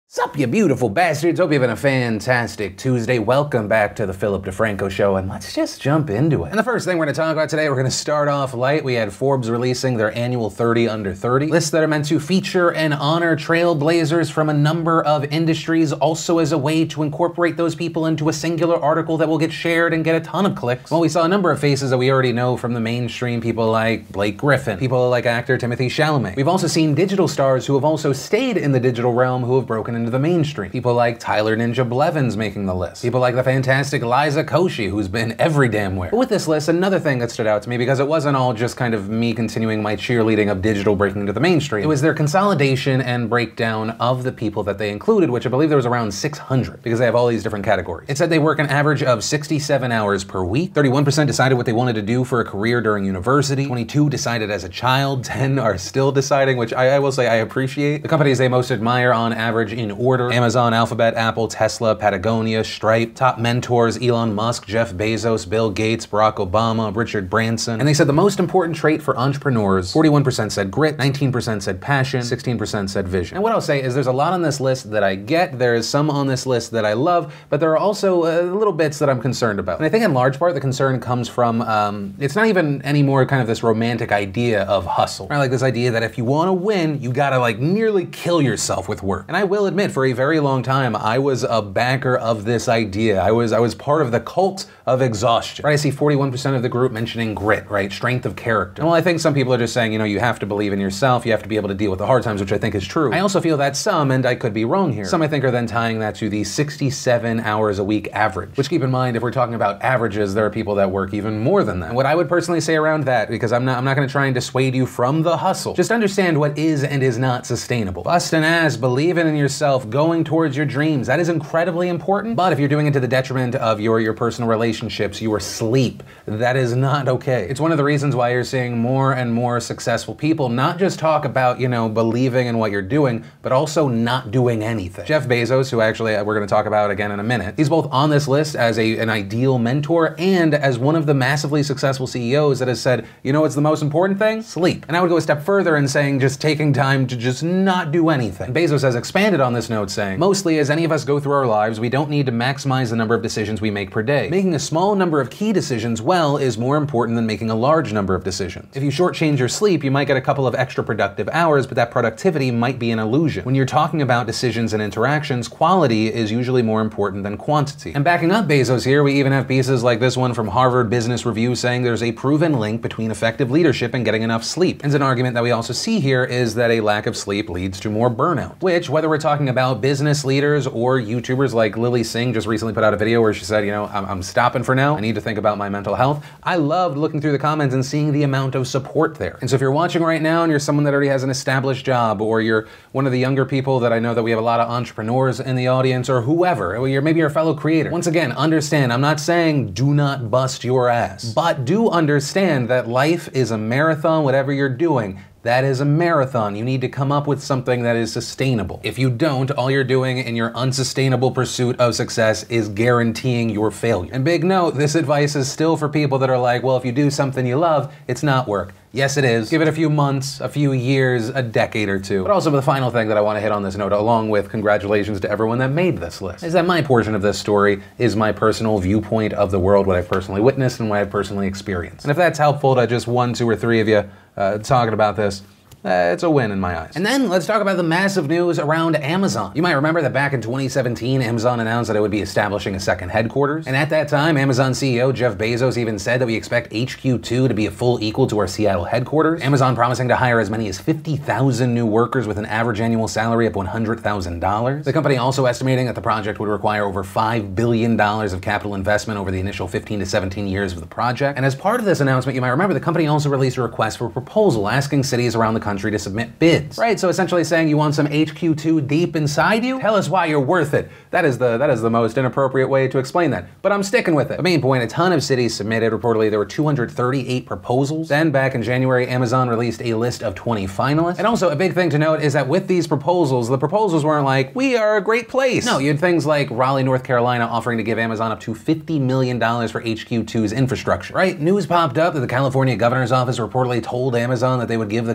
Sup, you beautiful bastards. Hope you're having a fantastic Tuesday. Welcome back to the Philip DeFranco Show, and let's just jump into it. And the first thing we're going to talk about today, we're going to start off light. We had Forbes releasing their annual 30 Under 30 lists that are meant to feature and honor trailblazers from a number of industries, also as a way to incorporate those people into a singular article that will get shared and get a ton of clicks. Well, we saw a number of faces that we already know from the mainstream, people like Blake Griffin, people like actor Timothée Chalamet. We've also seen digital stars who have also stayed in the digital realm who have broken into the mainstream. People like Tyler Ninja Blevins making the list. People like the fantastic Liza Koshy, who's been every damn where. But with this list, another thing that stood out to me, because it wasn't all just kind of me continuing my cheerleading of digital breaking into the mainstream, it was their consolidation and breakdown of the people that they included, which I believe there was around 600, because they have all these different categories. It said they work an average of 67 hours per week. 31% decided what they wanted to do for a career during university. 22 decided as a child. 10 are still deciding, which I will say I appreciate. The companies they most admire on average in order: Amazon, Alphabet, Apple, Tesla, Patagonia, Stripe. Top mentors: Elon Musk, Jeff Bezos, Bill Gates, Barack Obama, Richard Branson. And they said the most important trait for entrepreneurs, 41% said grit, 19% said passion, 16% said vision. And what I'll say is there's a lot on this list that I get, there is some on this list that I love, but there are also little bits that I'm concerned about. And I think in large part the concern comes from, it's not even anymore kind of this romantic idea of hustle, right? Like this idea that if you want to win, you gotta like nearly kill yourself with work. And I will admit, for a very long time, I was a backer of this idea. I was part of the cult of exhaustion. Right? I see 41% of the group mentioning grit, right? Strength of character. Well, I think some people are just saying, you know, you have to believe in yourself, you have to be able to deal with the hard times, which I think is true. I also feel that some, and I could be wrong here, some I think are then tying that to the 67 hours a week average, which, keep in mind, if we're talking about averages, there are people that work even more than that. And what I would personally say around that, because I'm not going to try and dissuade you from the hustle, just understand what is and is not sustainable. Bust an ass, believing in yourself, going towards your dreams. That is incredibly important, but if you're doing it to the detriment of your personal relationships, your sleep, that is not okay. It's one of the reasons why you're seeing more and more successful people not just talk about, you know, believing in what you're doing, but also not doing anything. Jeff Bezos, who actually we're going to talk about again in a minute, he's both on this list as an ideal mentor and as one of the massively successful CEOs that has said, you know what's the most important thing? Sleep. And I would go a step further in saying just taking time to just not do anything. Bezos has expanded on this note, saying, mostly as any of us go through our lives, we don't need to maximize the number of decisions we make per day. Making a small number of key decisions well is more important than making a large number of decisions. If you shortchange your sleep, you might get a couple of extra productive hours, but that productivity might be an illusion. When you're talking about decisions and interactions, quality is usually more important than quantity. And backing up Bezos here, we even have pieces like this one from Harvard Business Review saying there's a proven link between effective leadership and getting enough sleep. And an argument that we also see here is that a lack of sleep leads to more burnout, which, whether we're talking about business leaders or YouTubers like Lily Singh just recently put out a video where she said, you know, I'm stopping for now. I need to think about my mental health. I loved looking through the comments and seeing the amount of support there. And so if you're watching right now and you're someone that already has an established job, or you're one of the younger people that I know that we have a lot of entrepreneurs in the audience, or whoever, or maybe you're a fellow creator, once again, understand, I'm not saying do not bust your ass, but do understand that life is a marathon. Whatever you're doing, that is a marathon. You need to come up with something that is sustainable. If you don't, all you're doing in your unsustainable pursuit of success is guaranteeing your failure. And big note, this advice is still for people that are like, well, if you do something you love, it's not work. Yes, it is. Give it a few months, a few years, a decade or two. But also the final thing that I want to hit on this note, along with congratulations to everyone that made this list, is that my portion of this story is my personal viewpoint of the world, what I've personally witnessed and what I've personally experienced. And if that's helpful to just 1, 2, or 3 of you talking about this, it's a win in my eyes. And then let's talk about the massive news around Amazon. You might remember that back in 2017, Amazon announced that it would be establishing a second headquarters. And at that time, Amazon CEO Jeff Bezos even said that we expect HQ2 to be a full equal to our Seattle headquarters. Amazon promising to hire as many as 50,000 new workers with an average annual salary of $100,000. The company also estimating that the project would require over $5 billion of capital investment over the initial 15 to 17 years of the project. And as part of this announcement, you might remember the company also released a request for proposal asking cities around the country to submit bids. Right, so essentially saying you want some HQ2 deep inside you? Tell us why you're worth it. That is the most inappropriate way to explain that, but I'm sticking with it. The main point, a ton of cities submitted. Reportedly, there were 238 proposals. Then back in January, Amazon released a list of 20 finalists. And also a big thing to note is that with these proposals, the proposals weren't like, we are a great place. No, you had things like Raleigh, North Carolina offering to give Amazon up to $50 million for HQ2's infrastructure. Right, news popped up that the California governor's office reportedly told Amazon that they would give the company $3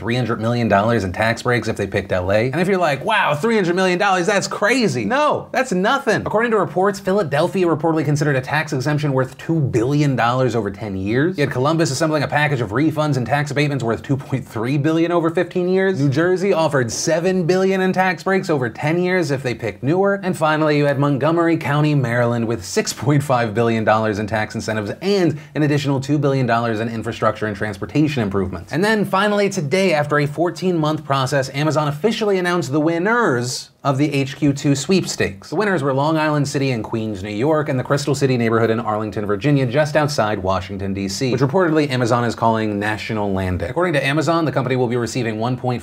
$300 million in tax breaks if they picked LA. And if you're like, wow, $300 million, that's crazy. No, that's nothing. According to reports, Philadelphia reportedly considered a tax exemption worth $2 billion over 10 years. You had Columbus assembling a package of refunds and tax abatements worth $2.3 billion over 15 years. New Jersey offered $7 billion in tax breaks over 10 years if they picked Newark. And finally, you had Montgomery County, Maryland with $6.5 billion in tax incentives and an additional $2 billion in infrastructure and transportation improvements. And then finally today, after a 14-month process, Amazon officially announced the winners of the HQ2 sweepstakes. The winners were Long Island City and Queens, New York, and the Crystal City neighborhood in Arlington, Virginia, just outside Washington, D.C., which reportedly Amazon is calling National Landing. According to Amazon, the company will be receiving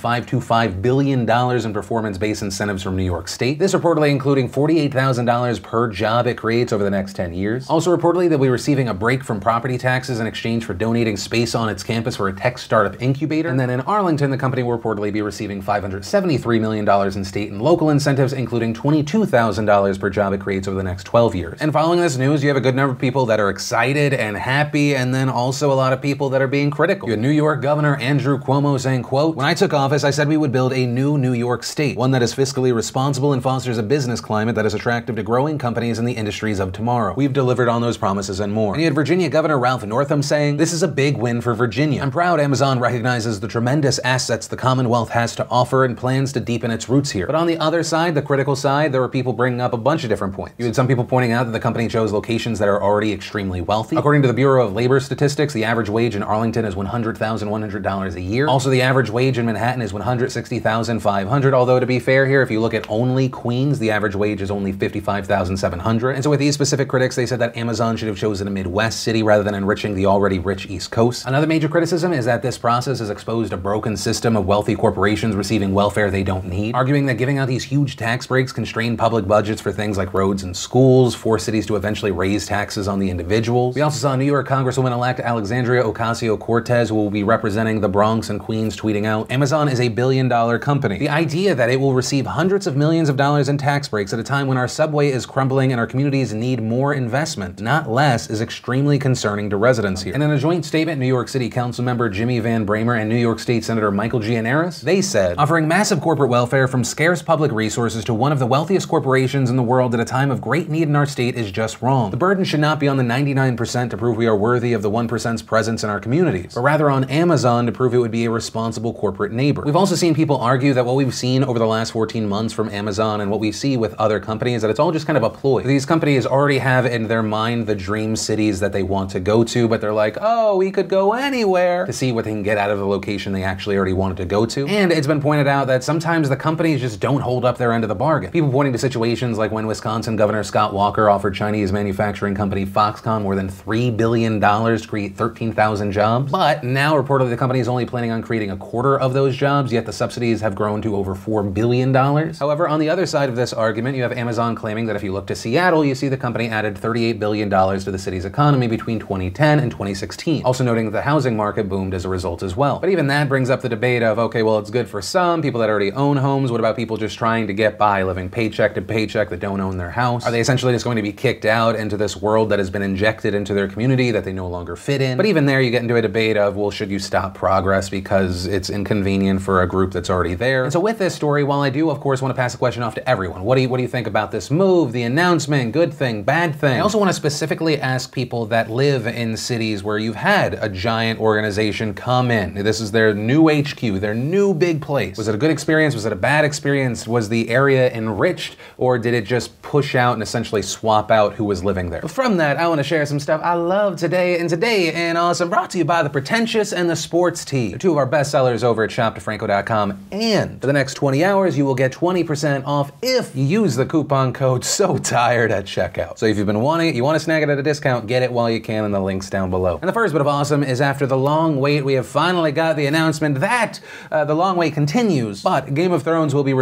$1.525 billion in performance-based incentives from New York State. This reportedly including $48,000 per job it creates over the next 10 years. Also reportedly, they'll be receiving a break from property taxes in exchange for donating space on its campus for a tech startup incubator. And then in Arlington, the company will reportedly be receiving $573 million in state and local incentives, including $22,000 per job it creates over the next 12 years. And following this news, you have a good number of people that are excited and happy, and then also a lot of people that are being critical. You had New York Governor Andrew Cuomo saying, quote, "When I took office, I said we would build a new New York State, one that is fiscally responsible and fosters a business climate that is attractive to growing companies in the industries of tomorrow. We've delivered on those promises and more." And you had Virginia Governor Ralph Northam saying, "This is a big win for Virginia. I'm proud Amazon recognizes the tremendous assets the Commonwealth has to offer and plans to deepen its roots here." But on the other side, the critical side, there were people bringing up a bunch of different points. You had some people pointing out that the company chose locations that are already extremely wealthy. According to the Bureau of Labor Statistics, the average wage in Arlington is $100,100 a year. Also, the average wage in Manhattan is $160,500, although to be fair here, if you look at only Queens, the average wage is only $55,700. And so with these specific critics, they said that Amazon should have chosen a Midwest city rather than enriching the already rich East Coast. Another major criticism is that this process has exposed a broken system of wealthy corporations receiving welfare they don't need, arguing that giving out these huge tax breaks constrain public budgets for things like roads and schools, force cities to eventually raise taxes on the individuals. We also saw New York Congresswoman-elect Alexandria Ocasio-Cortez, who will be representing the Bronx and Queens, tweeting out, "Amazon is a billion-dollar company. The idea that it will receive hundreds of millions of dollars in tax breaks at a time when our subway is crumbling and our communities need more investment, not less, is extremely concerning to residents here." And in a joint statement, New York City Council member Jimmy Van Bramer and New York State Senator Michael Gianaris, they said, "Offering massive corporate welfare from scarce public resources to one of the wealthiest corporations in the world at a time of great need in our state is just wrong. The burden should not be on the 99% to prove we are worthy of the 1%'s presence in our communities, but rather on Amazon to prove it would be a responsible corporate neighbor." We've also seen people argue that what we've seen over the last 14 months from Amazon and what we see with other companies, that it's all just kind of a ploy. These companies already have in their mind the dream cities that they want to go to, but they're like, oh, we could go anywhere, to see what they can get out of the location they actually already wanted to go to. And it's been pointed out that sometimes the companies just don't hold up their end of the bargain. People pointing to situations like when Wisconsin Governor Scott Walker offered Chinese manufacturing company Foxconn more than $3 billion to create 13,000 jobs. But now reportedly the company is only planning on creating a quarter of those jobs, yet the subsidies have grown to over $4 billion. However, on the other side of this argument, you have Amazon claiming that if you look to Seattle, you see the company added $38 billion to the city's economy between 2010 and 2016. Also noting that the housing market boomed as a result as well. But even that brings up the debate of, okay, well, it's good for some people that already own homes. What about people just trying to get by, living paycheck to paycheck, that don't own their house? Are they essentially just going to be kicked out into this world that has been injected into their community that they no longer fit in? But even there, you get into a debate of, well, should you stop progress because it's inconvenient for a group that's already there? And so with this story, while I do, of course, want to pass the question off to everyone, what do you think about this move, the announcement, good thing, bad thing? I also want to specifically ask people that live in cities where you've had a giant organization come in. This is their new HQ, their new big place. Was it a good experience? Was it a bad experience? Was the area enriched, or did it just push out and essentially swap out who was living there? But from that, I want to share some stuff I love today, and today in Awesome, brought to you by The Pretentious and The Sports Tee. They're two of our best sellers over at shopdefranco.com, and for the next 20 hours, you will get 20% off if you use the coupon code SOTIRED at checkout. So if you've been wanting it, you want to snag it at a discount, get it while you can in the links down below. And the first bit of awesome is after the long wait, we have finally got the announcement that the long wait continues, but Game of Thrones will be returning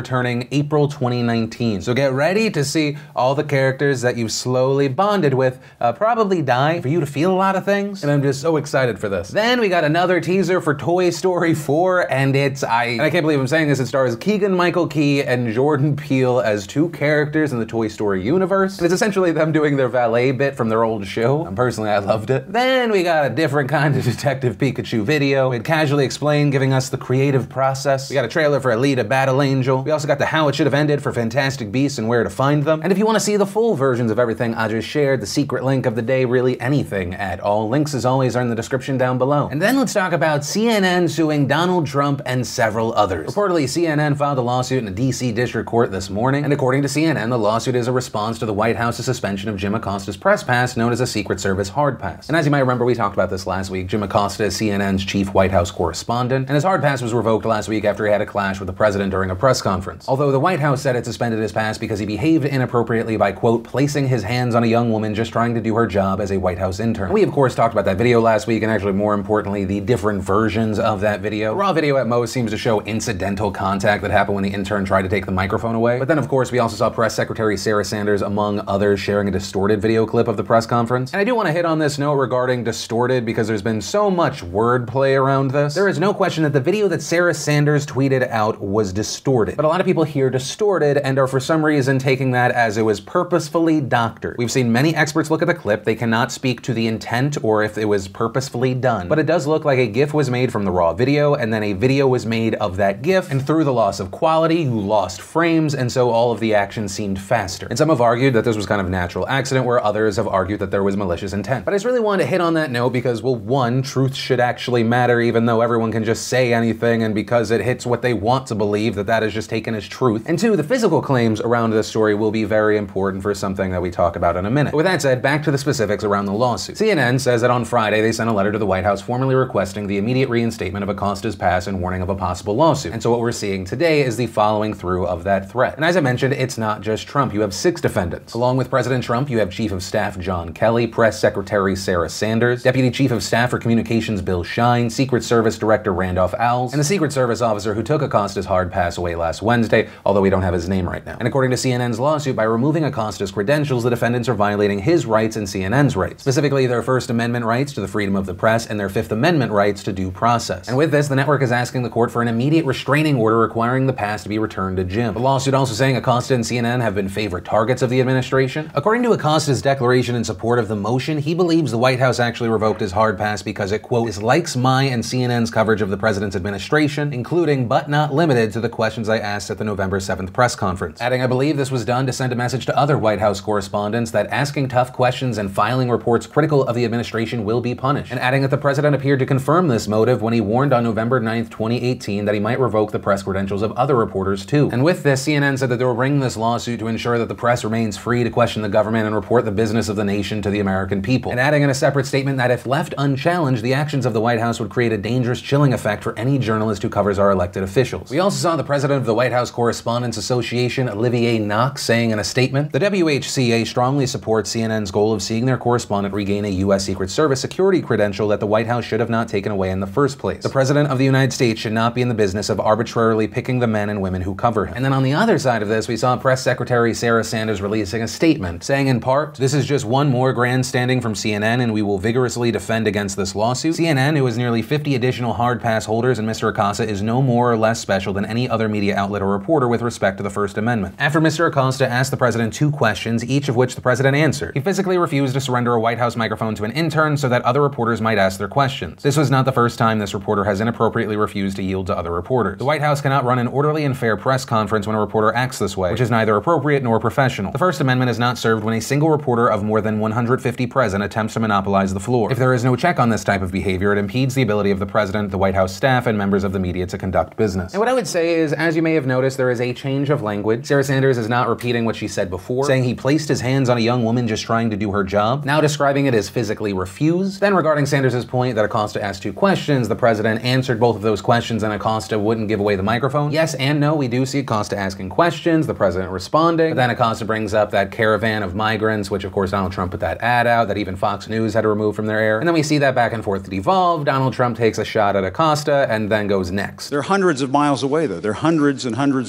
starting April 2019. So get ready to see all the characters that you've slowly bonded with probably die for you to feel a lot of things, and I'm just so excited for this. Then we got another teaser for Toy Story 4, and I can't believe I'm saying this, it stars Keegan-Michael Key and Jordan Peele as two characters in the Toy Story universe, and it's essentially them doing their valet bit from their old show. Personally, I loved it. Then we got a different kind of Detective Pikachu video. It casually explained, giving us the creative process. We got a trailer for Alita Battle Angel. We also got the How It Should Have Ended for Fantastic Beasts and Where to Find Them. And if you want to see the full versions of everything I just shared, the secret link of the day, really anything at all, links as always are in the description down below. And then let's talk about CNN suing Donald Trump and several others. Reportedly, CNN filed a lawsuit in a DC district court this morning, and according to CNN, the lawsuit is a response to the White House's suspension of Jim Acosta's press pass, known as a Secret Service hard pass. And as you might remember, we talked about this last week. Jim Acosta is CNN's chief White House correspondent, and his hard pass was revoked last week after he had a clash with the president during a press conference. Although the White House said it suspended his pass because he behaved inappropriately by, quote, placing his hands on a young woman just trying to do her job as a White House intern. And we, of course, talked about that video last week, and actually, more importantly, the different versions of that video. The raw video at most seems to show incidental contact that happened when the intern tried to take the microphone away. But then, of course, we also saw Press Secretary Sarah Sanders, among others, sharing a distorted video clip of the press conference. And I do want to hit on this note regarding distorted because there's been so much wordplay around this. There is no question that the video that Sarah Sanders tweeted out was distorted. But a lot of people hear distorted and are for some reason taking that as it was purposefully doctored. We've seen many experts look at the clip. They cannot speak to the intent or if it was purposefully done. But it does look like a GIF was made from the raw video, and then a video was made of that GIF, and through the loss of quality, you lost frames, and so all of the action seemed faster. And some have argued that this was kind of a natural accident, where others have argued that there was malicious intent. But I just really wanted to hit on that note because, well, one, truth should actually matter even though everyone can just say anything, and because it hits what they want to believe, that is just taken as truth. And two, the physical claims around this story will be very important for something that we talk about in a minute. But with that said, back to the specifics around the lawsuit. CNN says that on Friday they sent a letter to the White House formally requesting the immediate reinstatement of Acosta's pass and warning of a possible lawsuit. And so what we're seeing today is the following through of that threat. And as I mentioned, it's not just Trump. You have 6 defendants. Along with President Trump, you have Chief of Staff John Kelly, Press Secretary Sarah Sanders, Deputy Chief of Staff for Communications Bill Shine, Secret Service Director Randolph Owls, and the Secret Service officer who took Acosta's hard pass away last Wednesday, although we don't have his name right now. And according to CNN's lawsuit, by removing Acosta's credentials, the defendants are violating his rights and CNN's rights, specifically their First Amendment rights to the freedom of the press and their Fifth Amendment rights to due process. And with this, the network is asking the court for an immediate restraining order requiring the pass to be returned to Jim. The lawsuit also saying Acosta and CNN have been favorite targets of the administration. According to Acosta's declaration in support of the motion, he believes the White House actually revoked his hard pass because it, quote, dislikes my and CNN's coverage of the president's administration, including but not limited to the questions I asked at the November 7th press conference. Adding, I believe this was done to send a message to other White House correspondents that asking tough questions and filing reports critical of the administration will be punished. And adding that the president appeared to confirm this motive when he warned on November 9th, 2018 that he might revoke the press credentials of other reporters too. And with this, CNN said that they will bring this lawsuit to ensure that the press remains free to question the government and report the business of the nation to the American people. And adding in a separate statement that if left unchallenged, the actions of the White House would create a dangerous chilling effect for any journalist who covers our elected officials. We also saw the president of the White House Correspondents Association, Olivier Knox, saying in a statement, the WHCA strongly supports CNN's goal of seeing their correspondent regain a U.S. Secret Service security credential that the White House should have not taken away in the first place. The President of the United States should not be in the business of arbitrarily picking the men and women who cover him. And then on the other side of this, we saw Press Secretary Sarah Sanders releasing a statement, saying in part, this is just one more grandstanding from CNN and we will vigorously defend against this lawsuit. CNN, who has nearly 50 additional hard pass holders, and Mr. Acosta is no more or less special than any other media outlet or reporter with respect to the First Amendment. After Mr. Acosta asked the president 2 questions, each of which the president answered, he physically refused to surrender a White House microphone to an intern so that other reporters might ask their questions. This was not the first time this reporter has inappropriately refused to yield to other reporters. The White House cannot run an orderly and fair press conference when a reporter acts this way, which is neither appropriate nor professional. The First Amendment is not served when a single reporter of more than 150 present attempts to monopolize the floor. If there is no check on this type of behavior, it impedes the ability of the president, the White House staff, and members of the media to conduct business. And what I would say is, as you may have noticed, there is a change of language. Sarah Sanders is not repeating what she said before, saying he placed his hands on a young woman just trying to do her job, now describing it as physically refused. Then regarding Sanders' point that Acosta asked 2 questions, the president answered both of those questions and Acosta wouldn't give away the microphone. Yes and no, we do see Acosta asking questions, the president responding, but then Acosta brings up that caravan of migrants, which of course Donald Trump put that ad out that even Fox News had to remove from their air. And then we see that back and forth devolve. Donald Trump takes a shot at Acosta and then goes next. They're hundreds of miles away though. They're hundreds and hundreds of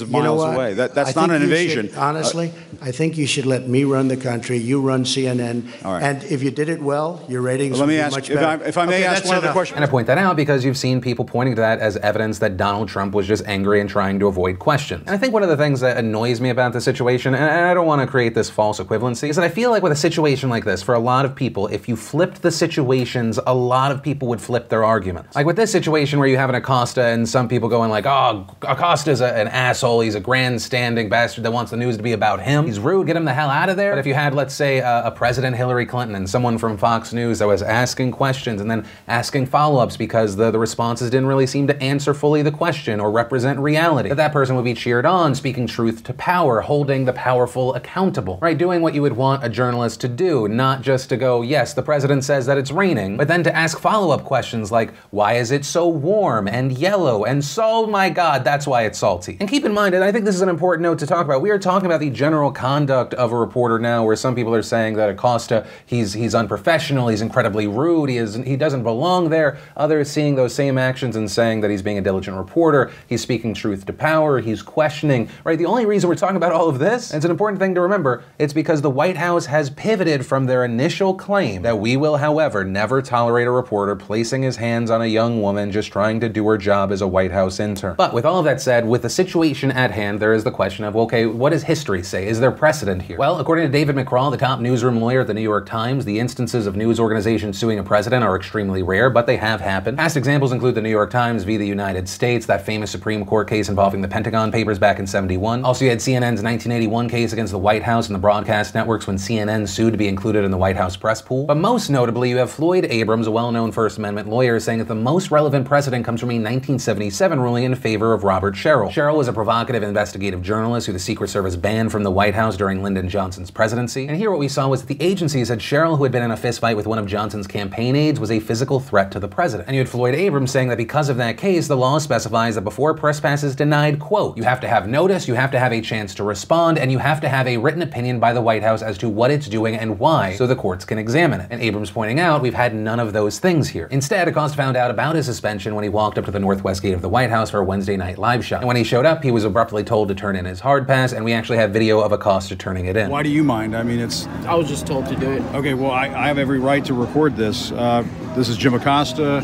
of miles away. That's not an invasion. Honestly, I think you should let me run the country. You run CNN. All right. And if you did it well, your ratings would be much better. If I may ask one other question. And I point that out because you've seen people pointing to that as evidence that Donald Trump was just angry and trying to avoid questions. And I think one of the things that annoys me about the situation, and I don't want to create this false equivalency, is that I feel like with a situation like this, for a lot of people, if you flipped the situations, a lot of people would flip their arguments. Like with this situation where you have an Acosta and some people going like, oh, Acosta's an asshole, he's a grandstanding bastard that wants the news to be about him. He's rude, get him the hell out of there. But if you had, let's say, a President Hillary Clinton and someone from Fox News that was asking questions and then asking follow-ups because the responses didn't really seem to answer fully the question or represent reality, that person would be cheered on, speaking truth to power, holding the powerful accountable, right? Doing what you would want a journalist to do, not just to go, yes, the president says that it's raining, but then to ask follow-up questions like, why is it so warm and yellow and so, my God, that's why it's salty. And keep in mind, and I think this is an important note to talk about, we are talking about the general conduct of a reporter now, where some people are saying that Acosta, he's unprofessional, he's incredibly rude, he doesn't belong there. Others seeing those same actions and saying that he's being a diligent reporter, he's speaking truth to power, he's questioning, right? The only reason we're talking about all of this, and it's an important thing to remember, it's because the White House has pivoted from their initial claim that we will, however, never tolerate a reporter placing his hands on a young woman just trying to do her job as a White House intern. But with all of that said, with the situation at hand, there is the question of, okay, what does history say? Is there precedent here? Well, according to David McCraw, the top newsroom lawyer at the New York Times, the instances of news organizations suing a president are extremely rare, but they have happened. Past examples include the New York Times v. the United States, that famous Supreme Court case involving the Pentagon Papers back in '71. Also, you had CNN's 1981 case against the White House and the broadcast networks when CNN sued to be included in the White House press pool. But most notably, you have Floyd Abrams, a well-known First Amendment lawyer, saying that the most relevant precedent comes from a 1977 ruling in favor of Robert Sherrill. Sherrill was a provocative investigative journalist who the Secret Service banned from the White House during Lyndon Johnson's presidency. And here what we saw was that the agency said Sherrill, who had been in a fistfight with one of Johnson's campaign aides, was a physical threat to the president. And you had Floyd Abrams saying that because of that case, the law specifies that before a press pass is denied, quote, you have to have notice, you have to have a chance to respond, and you have to have a written opinion by the White House as to what it's doing and why, so the courts can examine it. And Abrams pointing out, we've had none of those things here. Instead, Acosta found out about his suspension when he walked up to the Northwest Gate of the White House for a Wednesday night live shot. And when he showed up, he was abruptly told to turn in his hard pass, and we actually have video of Acosta turning it in. Why do you mind? I mean, I was just told to do it. Okay, well, I have every right to record this. This is Jim Acosta.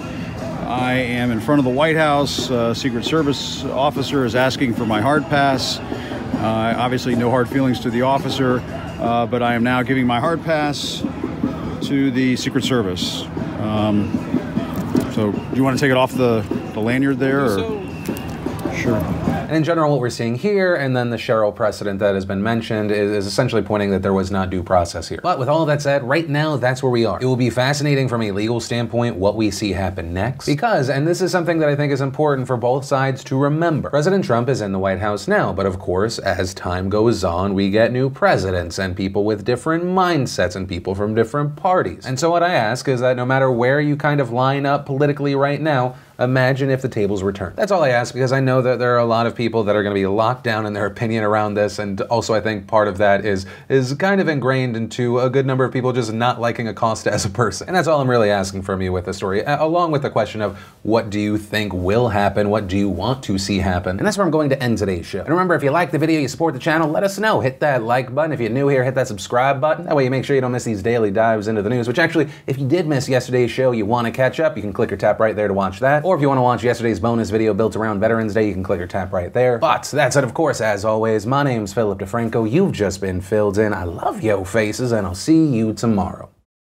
I am in front of the White House. Secret Service officer is asking for my hard pass. Obviously, no hard feelings to the officer, but I am now giving my hard pass to the Secret Service. So, do you want to take it off the lanyard there? Or? Sure. And in general, what we're seeing here, and then the Sherrill precedent that has been mentioned, is essentially pointing that there was not due process here. But with all of that said, right now, that's where we are. It will be fascinating from a legal standpoint what we see happen next. Because, and this is something that I think is important for both sides to remember, President Trump is in the White House now, but of course, as time goes on, we get new presidents and people with different mindsets and people from different parties. And so what I ask is that no matter where you kind of line up politically right now, imagine if the tables were turned. That's all I ask, because I know that there are a lot of people that are going to be locked down in their opinion around this, and also I think part of that is kind of ingrained into a good number of people just not liking Acosta as a person. And that's all I'm really asking from you with the story, along with the question of what do you think will happen, what do you want to see happen, and that's where I'm going to end today's show. And remember, if you like the video, you support the channel, let us know. Hit that like button. If you're new here, hit that subscribe button. That way you make sure you don't miss these daily dives into the news, which actually, if you did miss yesterday's show, you want to catch up, you can click or tap right there to watch that. Or if you want to watch yesterday's bonus video built around Veterans Day, you can click or tap right there. But that's it, of course, as always, my name's Philip DeFranco. You've just been filled in. I love yo faces, and I'll see you tomorrow.